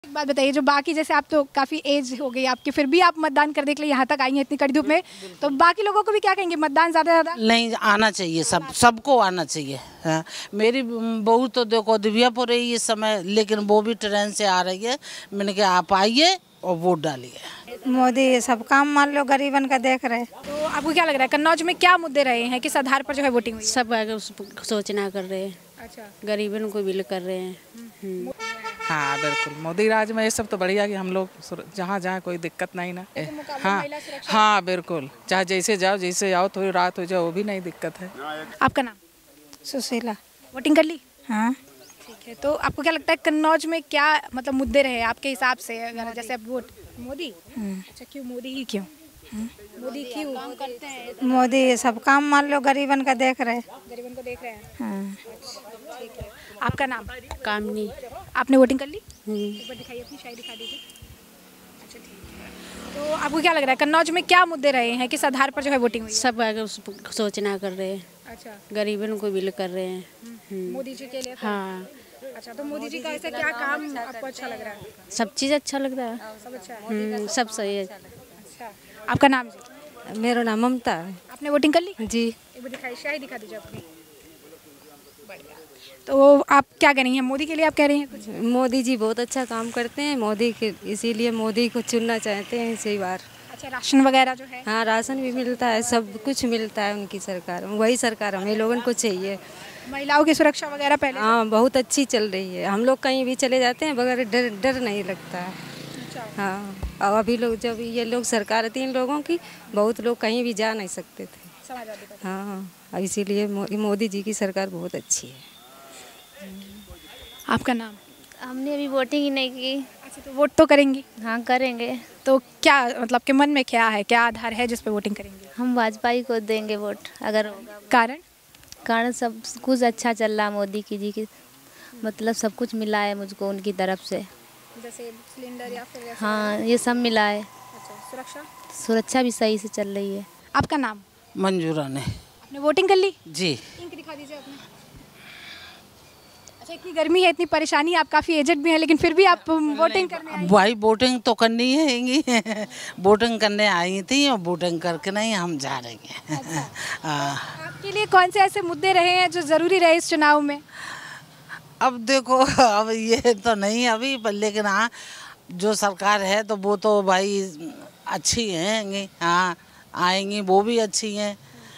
एक बात बताइए, जो बाकी जैसे आप तो काफ़ी एज हो गई आपकी, फिर भी आप मतदान करने के लिए यहाँ तक आई हैं इतनी कड़ी धूप में, तो बाकी लोगों को भी क्या कहेंगे, मतदान ज़्यादा नहीं आना चाहिए, सबको आना चाहिए। हाँ, मेरी बहू तो देखो दिव्यापुर रही इस समय, लेकिन वो भी ट्रेन से आ रही है। मैंने कहा आप आइए और वोट डालिए। मोदी सब काम मान लो गरीबन का देख रहे। तो आपको क्या लग रहा है कन्नौज में क्या मुद्दे रहे हैं, किस आधार पर जो है वोटिंग हुई? सब अगर सोचना कर रहे हैं, अच्छा, गरीबन को बिल कर रहे हैं। हाँ बिल्कुल, मोदी राज में ये सब तो बढ़िया कि हम लोग जहाँ जहाँ कोई दिक्कत नहीं ना। हाँ हाँ बिल्कुल, चाहे जैसे जाओ जैसे आओ, थोड़ी रात हो जाओ वो भी नहीं दिक्कत है। आपका नाम? सुशीला। वोटिंग कर ली? हाँ ठीक है, तो आपको क्या लगता है कन्नौज में क्या मतलब मुद्दे रहे आपके हिसाब से, अगर जैसे आप वोट मोदी? अच्छा, क्यों मोदी ही क्यों? मोदी क्यों काम करते हैं? मोदी सब काम मान लो गरीबन का देख रहे। गरीबन को देख रहे हैं। हाँ। ठीक है, आपका नाम? कामनी। आपने वोटिंग कर ली? एक बार दिखाइए, अपनी शायरी दिखा दीजिए। अच्छा ठीक है, तो आपको क्या लग रहा है कन्नौज में क्या मुद्दे रहे हैं, किस आधार पर जो है वोटिंग हुई? सब अगर सोचना कर रहे हैं, अच्छा, गरीबन को बिल कर रहे हैं। मोदी जी के लिए? हाँ, अच्छा, तो मोदी जी का ऐसा क्या काम आपको अच्छा लग रहा है? सब चीज़ अच्छा लगता है। सब अच्छा है? सब सही है। अच्छा, आपका नाम जी? मेरा नाम ममता है। आपने वोटिंग कर ली? जी। एक बार दिखाइए, शाही दिखा दीजिए अपनी। बढ़िया, तो आप क्या कह रही हैं, मोदी के लिए आप कह रही हैं कुछ? मोदी जी बहुत अच्छा काम करते हैं, मोदी के इसीलिए मोदी को चुनना चाहते हैं इसी बार। अच्छा, राशन वगैरह जो है? हाँ, राशन भी मिलता है, सब कुछ मिलता है उनकी सरकार, वही सरकार हमें लोगों को चाहिए। महिलाओं की सुरक्षा वगैरह पहले? हाँ, बहुत अच्छी चल रही है, हम लोग कहीं भी चले जाते हैं बगैर डर नहीं लगता है। अच्छा, हाँ, और अभी लोग जब ये लोग सरकार थी इन लोगों की, बहुत लोग कहीं भी जा नहीं सकते थे। समाजवादी पार्टी। हाँ, इसीलिए मोदी जी की सरकार बहुत अच्छी है। आपका नाम? हमने अभी वोटिंग ही नहीं की। अच्छा, तो वोट तो करेंगी? हाँ करेंगे। तो क्या मतलब के मन में क्या है, क्या आधार है जिस पे वोटिंग करेंगे? हम वाजपेयी को देंगे वोट अगर होगा। कारण? कारण सब कुछ अच्छा चल रहा, मोदी जी की मतलब सब कुछ मिला है मुझको उनकी तरफ से। जैसे सिलेंडर या फिर हाँ, ये सब मिला है। अच्छा, सुरक्षा? सुरक्षा भी सही से चल रही है। आपका नाम? मंजूरा ने। आपने वोटिंग कर ली? जी। इंक दिखा दीजिए आपने। अच्छा, इतनी गर्मी है, इतनी परेशानी, आप काफ़ी एजेड भी हैं, लेकिन फिर भी आप वोटिंग करने आई? भाई वोटिंग तो करनी है वोटिंग करने आई थी और वोटिंग करके नहीं हम जा रहे हैं। अच्छा। आपके लिए कौन से ऐसे मुद्दे रहे हैं जो ज़रूरी रहे इस चुनाव में? अब देखो, अब ये तो नहीं अभी, पर लेकिन हाँ जो सरकार है तो वो तो भाई अच्छी हैं। हाँ, आएंगी वो भी अच्छी हैं।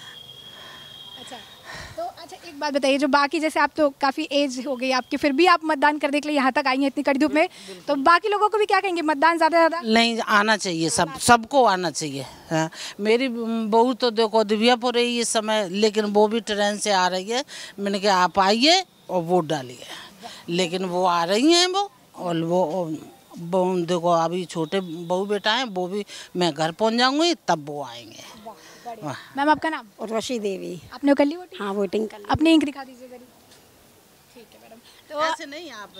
अच्छा, तो अच्छा एक बात बताइए, जो बाकी जैसे आप तो काफ़ी एज हो गई आपकी, फिर भी आप मतदान करने के लिए यहाँ तक आई हैं इतनी कड़ी धूप में, तो बाकी लोगों को भी क्या कहेंगे, मतदान ज़्यादा? नहीं आना चाहिए, सबको आना चाहिए। हाँ, मेरी बहू तो देखो दिव्यापुर रही इस समय, लेकिन वो भी ट्रेन से आ रही है। मैंने कहा आप आइए और वोट डालिए, लेकिन वो आ रही हैं और वो देखो अभी छोटे बहू बेटा हैं, वो भी मैं घर पहुंच जाऊंगी तब वो आएंगे। मैम आपका नाम? उर्वशी देवी। आपने कर ली वोटिंग? हाँ, वोटिंग कर ली। अपनी इंक दिखा दीजिए जरा। ठीक है मैडम, तो ऐसे नहीं आप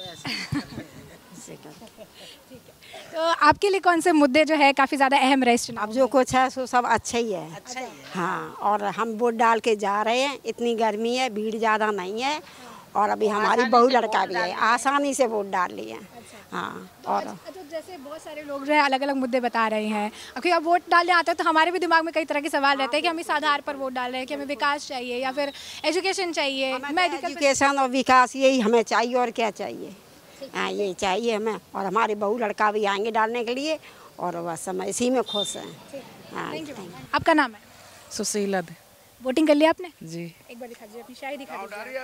ऐसे ठीक है, तो आपके लिए कौन से मुद्दे जो है काफ़ी ज़्यादा अहम रहे इस चुनाव? अब जो कुछ है सो सब अच्छा ही है। अच्छा ही है। हाँ, और हम वोट डाल के जा रहे हैं, इतनी गर्मी है, भीड़ ज़्यादा नहीं है, और अभी हमारी बहू लड़का भी है, आसानी से वोट डाल लिए। हाँ, और अच्छा, जैसे बहुत सारे लोग जो है अलग अलग मुद्दे बता रहे हैं, क्योंकि अब वोट डालने आते हैं तो हमारे भी दिमाग में कई तरह के सवाल रहते हैं कि हम इस आधार पर वोट डाल रहे हैं कि हमें विकास चाहिए या फिर एजुकेशन चाहिए, मेडिकल। एजुकेशन और विकास यही हमें चाहिए, और क्या चाहिए। हाँ, ये चाहिए हमें, और हमारे बहू लड़का भी आएंगे डालने के लिए, और बस हम इसी में खुश हैं। हाँ, आपका नाम है? सुशीला। वोटिंग कर लिया आपने? जी। एक बार दिखा दीजिए, अपनी शाही दिखा दीजिए।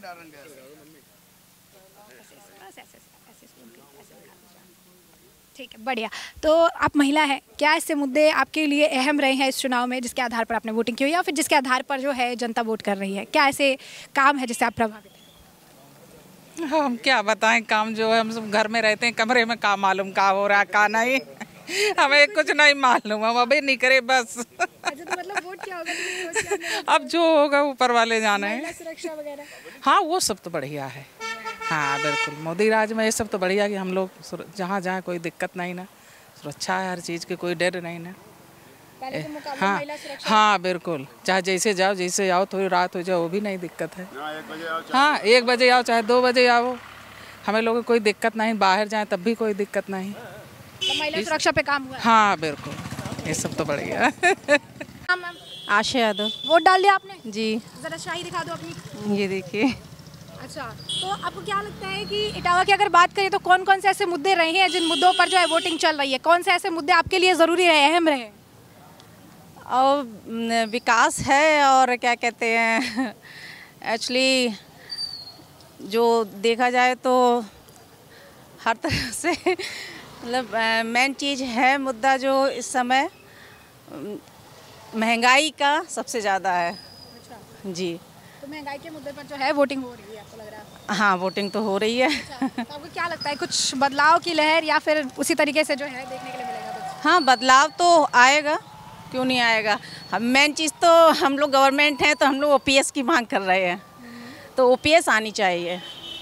ठीक है, बढ़िया। तो आप महिला हैं, क्या ऐसे मुद्दे आपके लिए अहम रहे हैं इस चुनाव में जिसके आधार पर आपने वोटिंग की हो, या फिर जिसके आधार पर जो है जनता वोट कर रही है? क्या ऐसे काम है जिससे आप प्रभावित हैं? हाँ, हम क्या बताएं, काम जो है हम सब घर में रहते हैं, कमरे में काम मालूम का हो रहा का नहीं। हमें कुछ नहीं मालूम, हम अभी नहीं करे बस। अच्छा, तो मतलब वोट क्या होगा, तो सोच के आपने अब जो होगा ऊपर वाले जाने हैं। महिला सुरक्षा वगैरह? हाँ, वो सब तो बढ़िया है। हाँ बिल्कुल, मोदी राज में ये सब तो बढ़िया कि हम लोग जहाँ जहाँ कोई दिक्कत नहीं ना, सुरक्षा है हर चीज़ की, कोई डर नहीं ना। पहले के मुकाबले हाँ महिला सुरक्षा? हाँ बिल्कुल, चाहे जैसे जाओ जैसे आओ, थोड़ी रात हो जाओ वो भी नहीं दिक्कत है। हाँ, 1 बजे आओ चाहे 2 बजे आओ, हमें लोगों को कोई दिक्कत नहीं, बाहर जाएं तब भी कोई दिक्कत नहीं। तो महिला सुरक्षा पे काम हुआ है। हाँ बिल्कुल, ये सब तो बढ़िया। हाँ मैम, आशा यादव वोट डाल दिया आपने? जी। जरा शाही दिखा दो अपनी। ये देखिए। अच्छा, तो आपको क्या लगता है कि इटावा की अगर बात करें तो कौन कौन से ऐसे मुद्दे रहे हैं जिन मुद्दों पर जो है वोटिंग चल रही है? कौन से ऐसे मुद्दे आपके लिए ज़रूरी रहे, अहम रहे? और विकास है, और क्या कहते हैं, एक्चुअली जो देखा जाए तो हर तरह से मतलब मेन चीज़ है मुद्दा जो इस समय महंगाई का सबसे ज़्यादा है। अच्छा जी। तो महंगाई के मुद्दे पर जो है वोटिंग हो रही है, आपको लग रहा है? हाँ, वोटिंग तो हो रही है। अच्छा, तो आपको क्या लगता है कुछ बदलाव की लहर या फिर उसी तरीके से जो है देखने के लिए मिलेगा कुछ? हाँ, बदलाव तो आएगा, क्यों नहीं आएगा। हम मेन चीज़ तो हम लोग गवर्नमेंट हैं तो हम लोग ओपीएस की मांग कर रहे हैं, तो ओपीएस आनी चाहिए।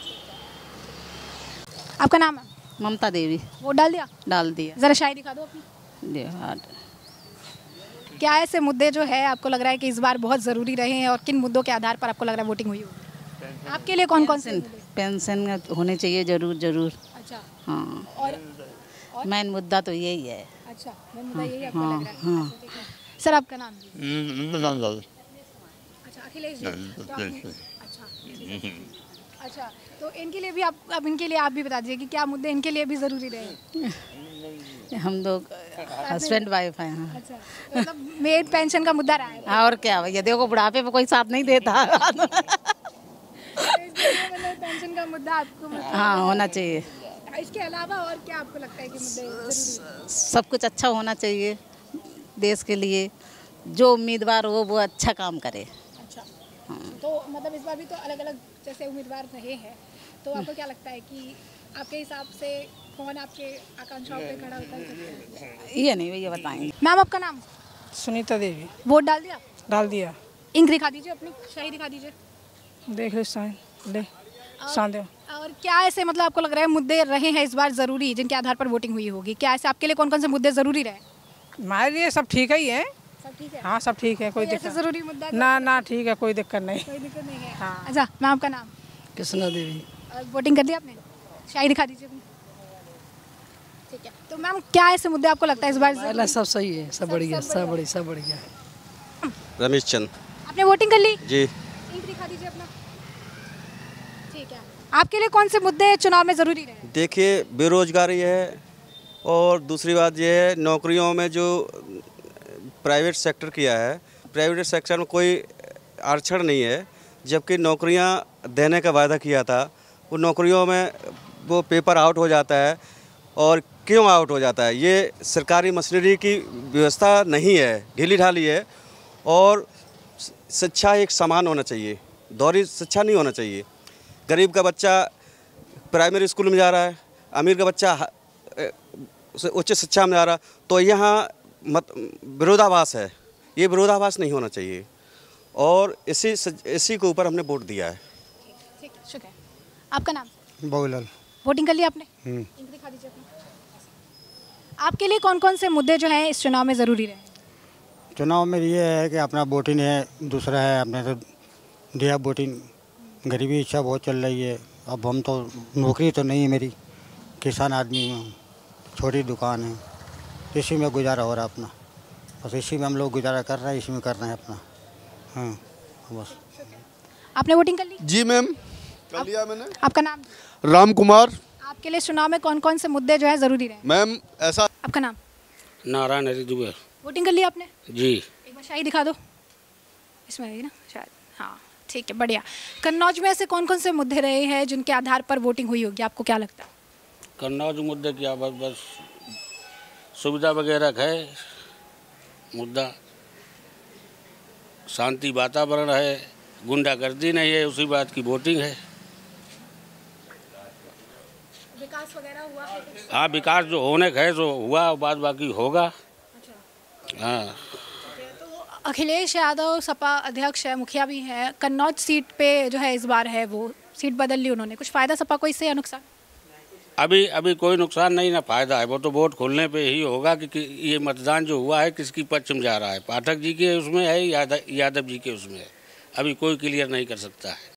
आपका नाम है? ममता देवी। वोट डाल दिया? डाल दिया। ज़रा शाही दिखा दो अपनी। क्या ऐसे मुद्दे जो है आपको लग रहा है कि इस बार बहुत ज़रूरी रहे हैं और किन मुद्दों के आधार पर आपको लग रहा है वोटिंग हुई होगी? आपके लिए कौन कौन से? पेंशन होने चाहिए जरूर जरूर। अच्छा। हाँ, और मेन मुद्दा तो यही है। अच्छा, मेन मुद्दा यही आपको हाँ, लग रहा है? हाँ। अच्छा, ठीक है। सर आपका नाम? अच्छा, अखिलेश जी। तो अच्छा, ठीक है। अच्छा, तो इनके लिए भी आप, अब इनके लिए आप भी बता दीजिए कि क्या मुद्दे इनके लिए भी ज़रूरी रहे? हम लोग हस्बैंड वाइफ हैं। हाँ। अच्छा, तो मतलब मेड पेंशन का मुद्दा रहा है? हाँ, और क्या भैया, देखो बुढ़ापे पे कोई साथ नहीं देता। मतलब पेंशन का मुद्दा आपको हाँ, होना चाहिए। इसके अलावा और क्या आपको लगता है कि मुद्दे ज़रूरी? सब कुछ अच्छा होना चाहिए देश के लिए, जो उम्मीदवार हो वो अच्छा काम करे। अच्छा, तो मतलब इस बार भी तो अलग अलग जैसे उम्मीदवार रहे हैं, तो आपको क्या लगता है कि आपके हिसाब से कौन आपके आकांक्षाओं पे खड़ा उतर सकता है? ये नहीं भैया बताएंगे। मैम आपका नाम? सुनीता देवी। वोट डाल दिया? डाल दिया। इंक दिखा दीजिए अपनी, शाही दिखा दीजिए। देख ले साइन ले साइन दे। और क्या ऐसे मतलब आपको लग रहा है मुद्दे रहे हैं इस बार ज़रूरी जिनके आधार पर वोटिंग हुई होगी? क्या ऐसे आपके लिए कौन कौन से मुद्दे ज़रूरी रहे? हमारे लिए सब ठीक ही है। सब ठीक है? हाँ, सब ठीक है, कोई ऐसे दिक्कत ज़रूरी मुद्दा ना ना, ठीक है, कोई दिक्कत नहीं। कोई दिक्कत नहीं है? हाँ। अच्छा, मैम आपका नाम? कृष्णा देवी। और वोटिंग कर दी आपने? शाही दिखा दीजिए अपनी। ठीक है, तो मैम क्या ऐसे मुद्दे आपको लगता है इस बार? सब सही है, सब बढ़िया, सब बढ़िया, सब बढ़िया। रमेश चंद। आपने वोटिंग कर ली? जी। इंक दिखा दीजिए अपना। ठीक है, आपके लिए कौन से मुद्दे चुनाव में ज़रूरी रहे? देखिए, बेरोजगारी है, और दूसरी बात ये है नौकरियों में जो प्राइवेट सेक्टर किया है, प्राइवेट सेक्टर में कोई आरक्षण नहीं है, जबकि नौकरियां देने का वायदा किया था, वो नौकरियों में वो पेपर आउट हो जाता है। और क्यों आउट हो जाता है? ये सरकारी मशीनरी की व्यवस्था नहीं है, ढीली ढाली है। और शिक्षा एक समान होना चाहिए, दोहरी शिक्षा नहीं होना चाहिए। गरीब का बच्चा प्राइमरी स्कूल में जा रहा है, अमीर का बच्चा उच्च शिक्षा में जा रहा है, तो यहाँ विरोधाभास है। ये विरोधाभास नहीं होना चाहिए, और इसी के ऊपर हमने वोट दिया है। ठीक, शुक्रिया। आपका नाम? बाबूलाल। वोटिंग कर लिया आपने? इंक दिखा दीजिए अपनी। आपके लिए कौन कौन से मुद्दे जो हैं इस चुनाव में ज़रूरी रहे? चुनाव में ये है कि अपना वोटिंग है, दूसरा है अपने तो दिया वोटिंग। गरीबी इच्छा बहुत चल रही है। अब हम तो, नौकरी तो नहीं है मेरी, किसान आदमी हूँ, छोटी दुकान है, इसी में गुजारा हो रहा अपना। बस इसी में हम लोग गुजारा कर रहे हैं, इसी में कर रहे हैं अपना। हाँ, बस। आपने वोटिंग कर ली? जी मैम, कर लिया मैंने। आपका नाम? राम कुमार। आपके लिए चुनाव में कौन कौन से मुद्दे जो है ज़रूरी रहे? मैम ऐसा। आपका नाम? नारायण हरि दुबे। वोटिंग कर लिया आपने? जी। एक बार शाही दिखा दो, इसमें है ना शायद। हाँ, ठीक है, बढ़िया। कन्नौज में ऐसे कौन कौन से मुद्दे रहे हैं जिनके आधार पर वोटिंग हुई होगी, आपको क्या लगता है? कन्नौज मुद्दे क्या, बस सुविधा वगैरह है मुद्दा, शांति वातावरण है, गुंडागर्दी नहीं है, उसी बात की वोटिंग है। विकास वगैरह हुआ है कुछ? हाँ, विकास जो होने का है जो हुआ, बाद बाकी होगा। अच्छा। हाँ। तो अखिलेश यादव सपा अध्यक्ष है, मुखिया भी है, कन्नौज सीट पे जो है इस बार है वो सीट बदल ली उन्होंने, कुछ फ़ायदा सपा को इससे या नुकसान? अभी कोई नुकसान नहीं ना फायदा है, वो तो वोट खोलने पे ही होगा कि ये मतदान जो हुआ है किसकी पक्ष में जा रहा है, पाठक जी के उसमें है, यादव जी के उसमें है। अभी कोई क्लियर नहीं कर सकता है।